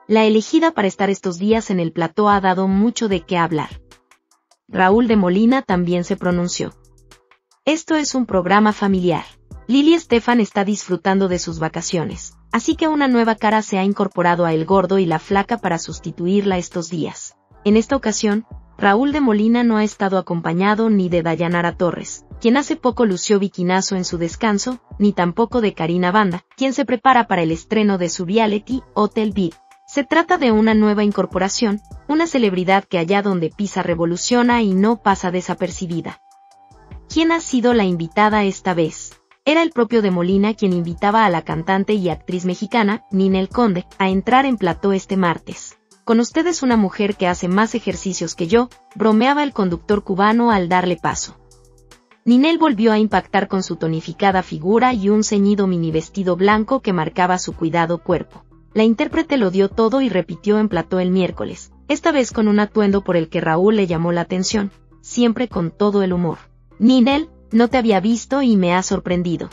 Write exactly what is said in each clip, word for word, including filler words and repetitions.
La elegida para estar estos días en el plató ha dado mucho de qué hablar. Raúl de Molina también se pronunció. Esto es un programa familiar. Lili Estefan está disfrutando de sus vacaciones, así que una nueva cara se ha incorporado a El Gordo y la Flaca para sustituirla estos días. En esta ocasión, Raúl de Molina no ha estado acompañado ni de Dayanara Torres, quien hace poco lució bikinazo en su descanso, ni tampoco de Karina Banda, quien se prepara para el estreno de su reality Hotel V I P. Se trata de una nueva incorporación, una celebridad que allá donde pisa revoluciona y no pasa desapercibida. ¿Quién ha sido la invitada esta vez? Era el propio de Molina quien invitaba a la cantante y actriz mexicana, Ninel Conde, a entrar en plató este martes. Con ustedes una mujer que hace más ejercicios que yo, bromeaba el conductor cubano al darle paso. Ninel volvió a impactar con su tonificada figura y un ceñido mini vestido blanco que marcaba su cuidado cuerpo. La intérprete lo dio todo y repitió en plató el miércoles, esta vez con un atuendo por el que Raúl le llamó la atención, siempre con todo el humor. Ninel, no te había visto y me ha sorprendido.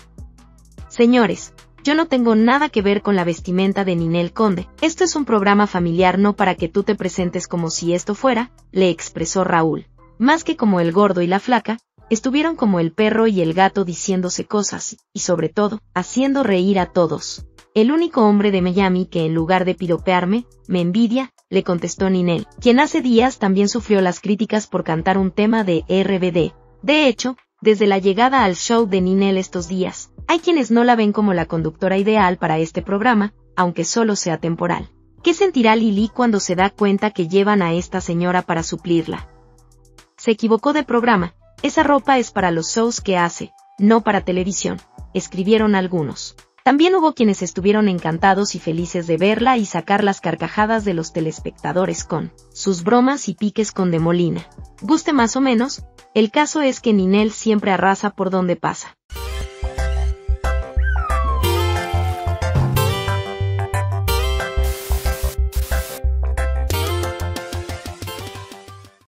Señores, yo no tengo nada que ver con la vestimenta de Ninel Conde, esto es un programa familiar no para que tú te presentes como si esto fuera, le expresó Raúl. Más que como El Gordo y la Flaca, estuvieron como el perro y el gato diciéndose cosas, y sobre todo, haciendo reír a todos. El único hombre de Miami que en lugar de piropearme, me envidia, le contestó Ninel, quien hace días también sufrió las críticas por cantar un tema de R B D. De hecho, desde la llegada al show de Ninel estos días, hay quienes no la ven como la conductora ideal para este programa, aunque solo sea temporal. ¿Qué sentirá Lili cuando se da cuenta que llevan a esta señora para suplirla? Se equivocó de programa, esa ropa es para los shows que hace, no para televisión, escribieron algunos. También hubo quienes estuvieron encantados y felices de verla y sacar las carcajadas de los telespectadores con sus bromas y piques con De Molina. Guste más o menos, el caso es que Ninel siempre arrasa por donde pasa.